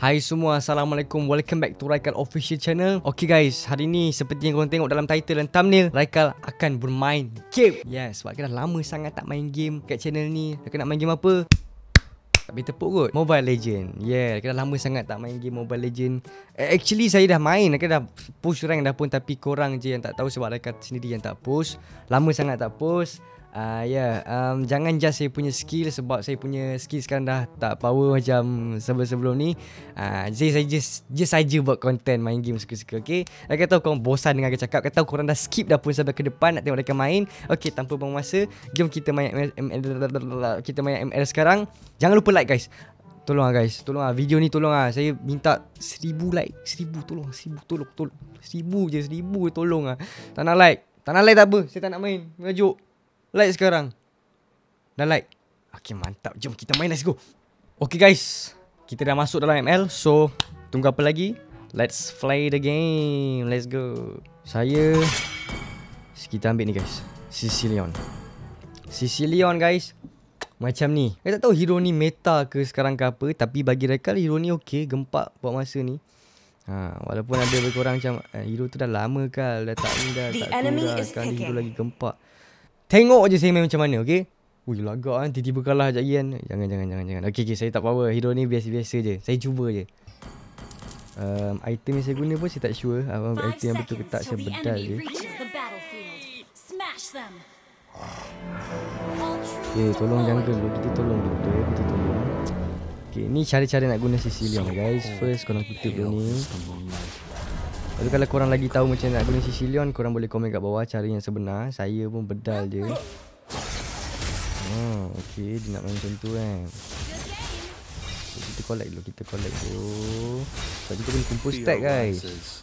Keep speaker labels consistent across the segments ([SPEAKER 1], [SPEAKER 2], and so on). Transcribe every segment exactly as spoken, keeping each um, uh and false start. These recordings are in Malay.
[SPEAKER 1] Hai semua, Assalamualaikum. Welcome back to Raikal Official Channel. Okay guys, hari ni seperti yang korang tengok dalam title dan thumbnail, Raikal akan bermain game. Yes, sebab kita dah lama sangat tak main game kat channel ni. Raikal nak main game apa? Tak boleh tepuk kot. Mobile Legend. Yeah, kita dah lama sangat tak main game Mobile Legend. Actually saya dah main, Raikal dah push rank dah pun, tapi korang je yang tak tahu sebab Raikal sendiri yang tak push. Lama sangat tak push. Uh, ya, yeah. um, jangan just saya punya skill, sebab saya punya skill sekarang dah tak power macam sebelum-sebelum ni. uh, Jadi saya just Just saja buat content main game suka-suka. Okay, Raikal tahu korang bosan dengan aku cakap. Raikal tahu korang dah skip dah pun sampai ke depan nak tengok Raikal main. Okay, tanpa buang masa, jom kita main M L. Kita main M L sekarang. Jangan lupa like guys. Tolong lah guys, tolong lah, video ni tolong lah. Saya minta seribu like. Seribu, tolong, seribu, tolong, tolong. Seribu je, seribu tolong lah. Tak nak like, tak nak like tak apa, saya tak nak main, mengajuk. Like sekarang. Dah like. Okay, mantap. Jom kita main, let's go. Okay guys, kita dah masuk dalam M L. So, tunggu apa lagi? Let's play the game. Let's go. Saya Kita ambil ni guys, Sicilion. Sicilion guys, macam ni. Saya tak tahu hero ni meta ke sekarang ke apa, tapi bagi Raikal hero ni okay, gempak buat masa ni. Ha, walaupun ada lebih kurang macam eh, hero tu dah lama kan, dah tak ni dah, tak tu dah. Sekarang hero lagi gempak. Tengok je saya main macam mana, okay? Ui, lagak kan, tiba-tiba kalah sekejap kan. Jangan, jangan, jangan, jangan. Okay, okay, saya tak power. Hero ni biasa-biasa je. Saya cuba je. Um, item yang saya guna pun saya tak sure. Apa item yang betul ke tak, saya bedal je. Okay, tolong jungle dulu. Kita tolong dulu. Ya, kita tolong. Okay, ni cara-cara nak guna Sicilion guys. First, korang kutip dulu ni. Lalu kalau korang lagi tahu macam nak guna Sicilion, korang boleh komen kat bawah cara yang sebenar. Saya pun bedal je. Oh, okay, dia nak main macam tu kan. So, kita collect dulu, kita collect dulu. Sebab kita kena kumpul stack guys.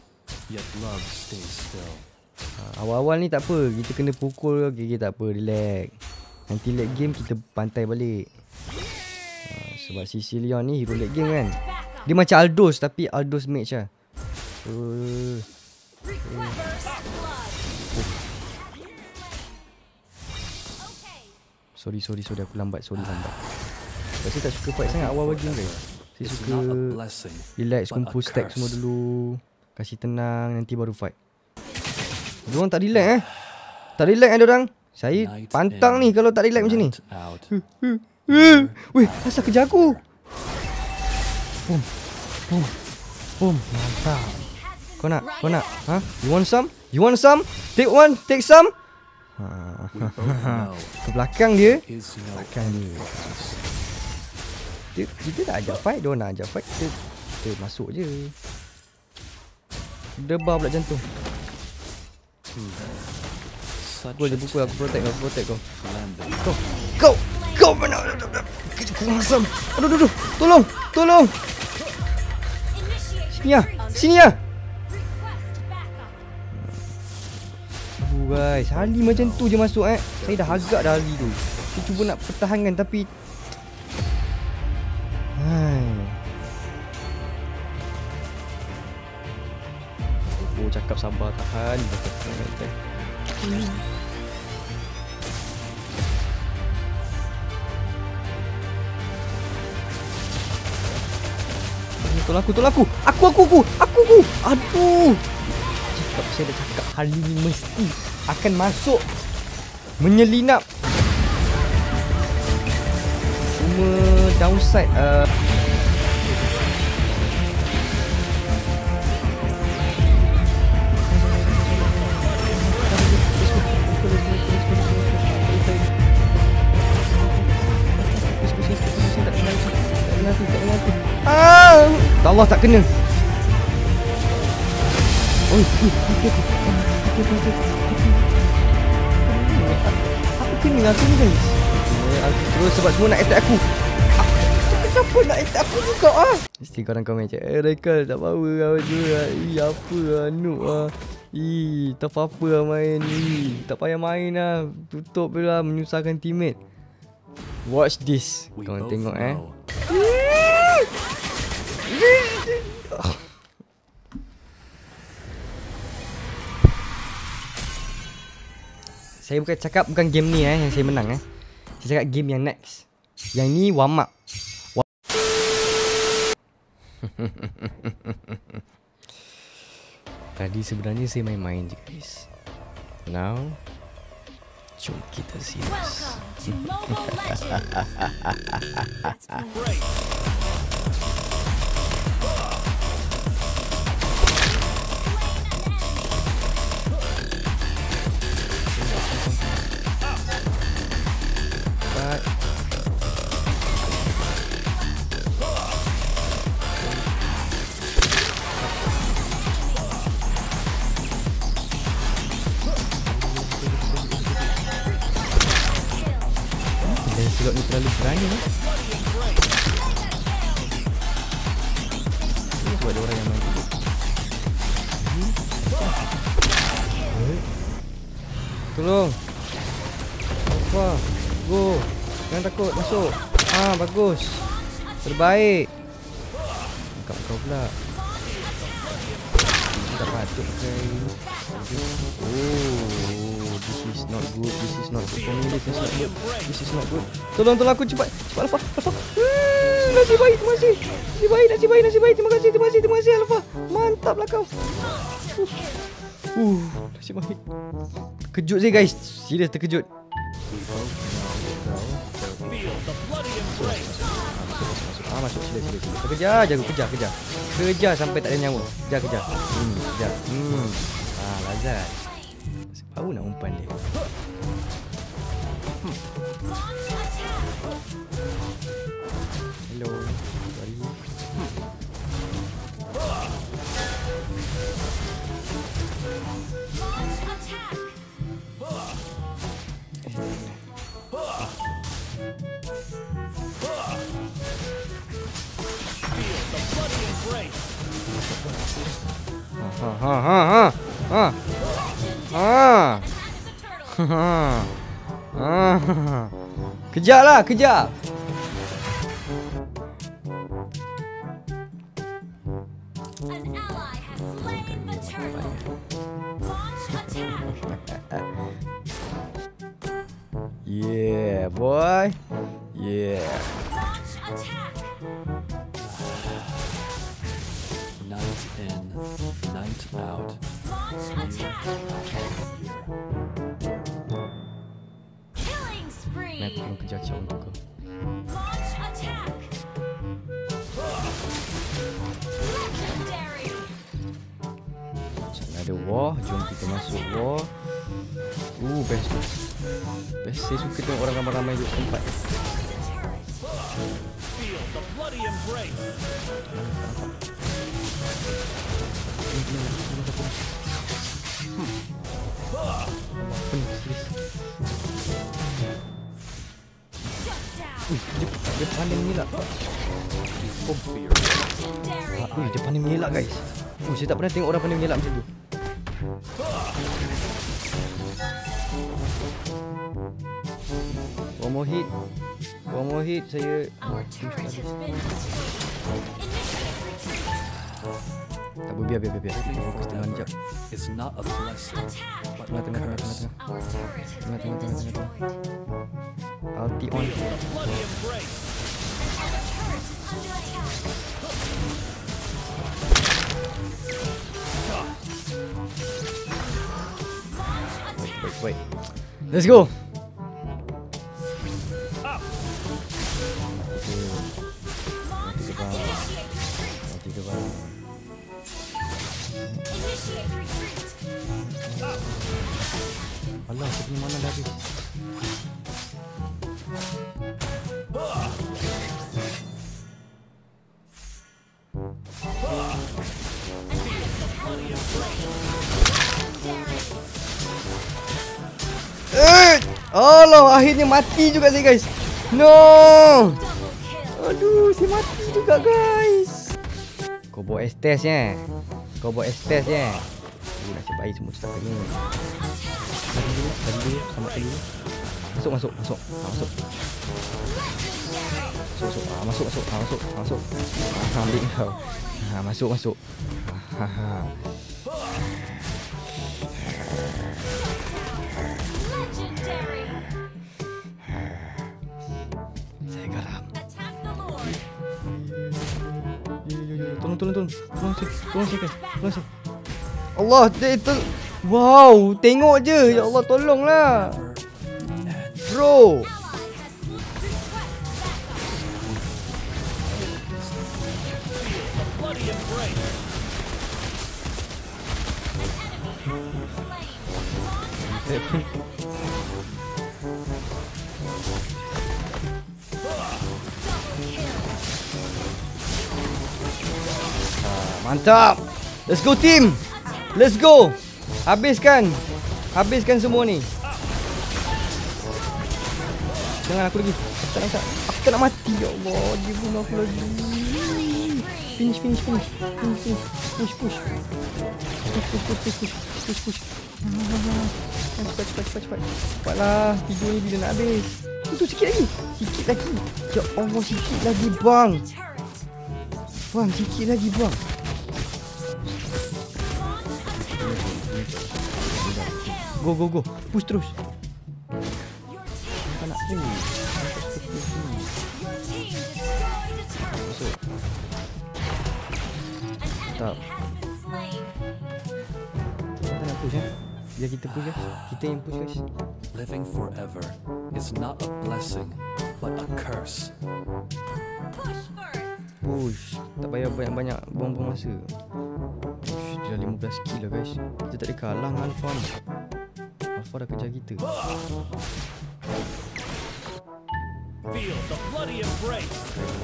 [SPEAKER 1] Ha, awal-awal ni tak apa, kita kena pukul. Okay, okay, tak apa, relax. Nanti late game kita pantai balik. Ha, sebab Sicilion ni hero late game kan. Dia macam Aldos, tapi Aldos mage lah. Uh, uh. Oh. Sorry, sorry, sorry, aku lambat, sorry lambat. Sebab saya tak suka fight sangat awal game guys. Saya suka relax, kumpul stack semua dulu, kasih tenang, nanti baru fight. Diorang tak relax eh. Tak relax eh diorang. Saya pantang ni kalau tak relax macam ni. Weh, asal kerja aku. Boom, boom, boom, mantap. Kau nak? Kau nak? Ha? You want some? You want some? Take one, take some. Ha. Ke belakang dia. Belakang dia. Dia kita tak ajak fight, dia nak ajak fight. Kita, kita masuk je. Debar pula jantung. Aku boleh pukul, aku protect kau, aku protect kau. Kau, kau, kau mana? Kurang asam. Aduh, aduh, aduh. Tolong, tolong. Sini ya, sini ya. Guys, Ali macam tu je masuk eh. Saya dah agak dah Ali tu. Saya cuba nak pertahankan tapi hai. Oh, cakap sabar, tahan. Hmm. Tolong aku, tolong aku. Aku, aku, aku. Aku, aku. Aduh. Cakap, saya dah cakap hari ni mesti akan masuk menyelinap. Cuma downside uh, ah, Allah tak kena. Oh, apa kena aku ni guys? Aku terus sebab semua nak attack aku. Kenapa nak attack aku juga ah? Mesti korang komen macam, eh Raikal tak power lah je lah. Ih, apa lah, noob lah. Ih, tak apa-apa lah main. Ih, tak payah main lah. Tutup je lah, menyusahkan teammate. Watch this. Korang tengok eh. Saya bukan cakap bukan game ni eh yang saya menang eh. Saya cakap game yang next. Yang ni warm up. Tadi sebenarnya saya main-main je guys. Now jom kita serius. Dan slot ni terlalu berani ni. Ini sebab ada orang yang main dulu. Tolong. Apa? Go. Jangan takut, masuk. Ah, bagus. Terbaik. Angkat kau pula. Tak patut ke. Oh, this is not good. This is not good for me. This is not good. This is not good. Tolong, tolong aku cepat. Cepat Alpha. Alpha. Hmm, nasib baik, terima kasih. Nasib baik, nasib baik, nasib baik. Terima kasih, terima kasih, terima kasih Alpha. Mantaplah kau. Uh, uh nasib baik. Terkejut saya guys. Serius terkejut. Ah, masuk sila sila sila. Kejar aja aku, kejar kejar. Kejar sampai tak ada nyawa. Kejar kejar. Hmm, kejar. Hmm. Ah, lazat. Baru nak umpan dia. Hmm. Hello. Sorry. Hmm. Ha ha ha ha ha ha ha ha. Kejarlah, kejar. Yeah, boy. Yeah.
[SPEAKER 2] Night in, night out.
[SPEAKER 3] Killing spree.
[SPEAKER 1] Nak kena kejar cak untuk kau.
[SPEAKER 3] Launch attack. Legendary.
[SPEAKER 1] Ada war, jom kita masuk war. Uh, best best. Best, saya suka tengok orang ramai-ramai duduk tempat.
[SPEAKER 2] Feel the bloody embrace.
[SPEAKER 1] Ui, dia, dia pandai mengelak. Oh,
[SPEAKER 3] Legendary.
[SPEAKER 1] ui, dia pandai mengelak guys. Ui, saya tak pernah tengok orang pandai mengelak macam tu. One more hit. One more hit, saya
[SPEAKER 3] Our turret has been destroyed.
[SPEAKER 1] tak boleh, biar biar biar. biar. Kita fokus tengah jap.
[SPEAKER 2] It's not a blessing, but
[SPEAKER 1] Tengah
[SPEAKER 2] a
[SPEAKER 1] tengah tengah tengah
[SPEAKER 2] curse.
[SPEAKER 1] tengah.
[SPEAKER 3] Our turret has
[SPEAKER 1] Tengah
[SPEAKER 3] been
[SPEAKER 1] tengah tengah tengah.
[SPEAKER 3] destroyed.
[SPEAKER 1] Ulti on.
[SPEAKER 2] The bloody embrace.
[SPEAKER 3] Our turret is under attack.
[SPEAKER 1] Wait, wait. Let's go.
[SPEAKER 2] Up.
[SPEAKER 1] Mati ke bawah. Mati ke bawah.
[SPEAKER 3] Initiate retreat.
[SPEAKER 1] Alah, saya punya mana dah habis. Eh, Allah, akhirnya mati juga saya guys. No.
[SPEAKER 3] Double kill.
[SPEAKER 1] Aduh, saya mati juga guys. Kau bawa Estes ya. Kau bawa Estes ya. Uh, nasib baik semua setakat ni. Tadi dulu, tadi dulu, sama tadi dulu. Masuk, masuk, masuk. Ha, masuk. Masuk, masuk. Ha, masuk, masuk. Ha, masuk, masuk. Ha, ambil kau. Ha, masuk, masuk. Ha, ha.
[SPEAKER 3] Legendary.
[SPEAKER 1] Saya garam.
[SPEAKER 3] Attack the Lord.
[SPEAKER 1] Yo, yo, yo, Tolong, tolong, tolong. Tolong saya, tolong saya, guys. Tolong saya. Allah, dia itu. Wow, tengok je. Ya Allah, tolonglah. Bro.
[SPEAKER 2] Bloody embrace.
[SPEAKER 1] Mantap. Let's go team. Let's go. Habiskan. Habiskan semua ni. Jangan aku lagi. Aku tak nak, aku tak nak mati. Ya Allah, dia bunuh aku lagi. Finish, finish, finish. Finish, finish. Push, push. Push, push, push, push, push. Push, push. Cepat, cepat, cepat, cepat. Cepatlah. Video ni bila nak habis. Itu sikit lagi. Sikit lagi. Ya Allah, sikit lagi bang. Bang, sikit lagi bang. Go, go, go. Push terus. Tak nak push. Masuk. Tak. Tak nak push eh. Biar kita push guys. Kita yang push guys.
[SPEAKER 2] Living forever is not a blessing, but a curse.
[SPEAKER 1] Push. Tak payah banyak-banyak buang-buang masa. Push. Dia dah lima belas kill lah guys. Kita tak ada kalah dengan Alpha ni. Alpha dah kejar kita.
[SPEAKER 2] Feel the bloody embrace.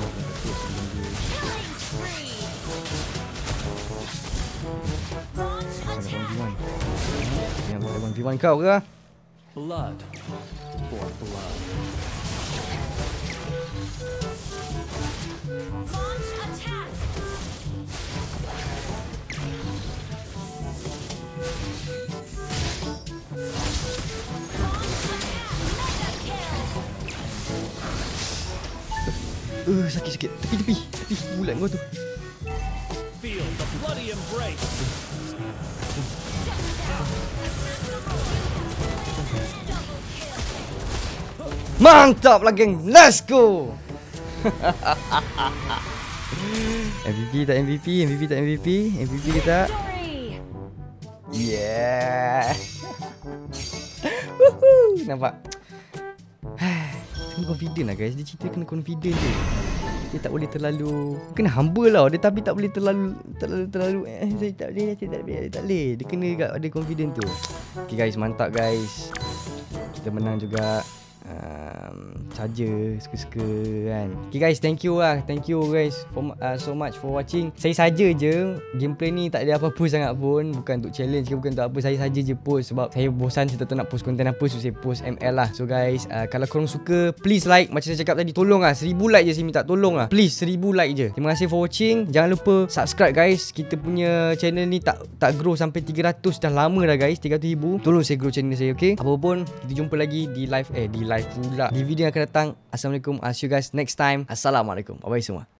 [SPEAKER 1] Sangat one v one. Yang boleh one v one kau ke?
[SPEAKER 2] Blood for blood.
[SPEAKER 1] Uh, sakit sikit. Tepi tepi. Tepi bulat kau tu.
[SPEAKER 2] Feel the bloody embrace.
[SPEAKER 1] Mantap lah geng. Let's go. M V P tak M V P, M V P tak M V P, M V P ke tak? Yeah. Woohoo. Nampak? Kena confident lah guys. Dia cerita kena confident je. Dia tak boleh terlalu, kena humble lah dia, tapi tak boleh terlalu terlalu terlalu eh saya tak boleh, saya tak boleh, saya tak boleh. Dia kena agak ada confident tu. Okay guys, mantap guys. Kita menang juga. Um, saja suka-suka kan. Okay guys, thank you lah. Thank you guys for, uh, so much for watching. Saya saja je gameplay ni, tak ada apa-apa sangat pun. Bukan untuk challenge ke, bukan untuk apa. Saya saja je post sebab saya bosan, saya tak tahu nak post konten apa, so saya post M L lah. So guys, uh, kalau korang suka, please like. Macam saya cakap tadi, tolong lah, seribu like je saya minta. Tolong lah, please, seribu like je. Terima kasih for watching. Jangan lupa subscribe guys. Kita punya channel ni tak tak grow sampai tiga ratus. Dah lama dah guys, tiga ratus ribu. Tolong saya grow channel saya, okay? Apa pun, kita jumpa lagi di live, eh di live pula, di video yang akan datang. Assalamualaikum. I'll see you guys next time. Assalamualaikum. Bye bye semua.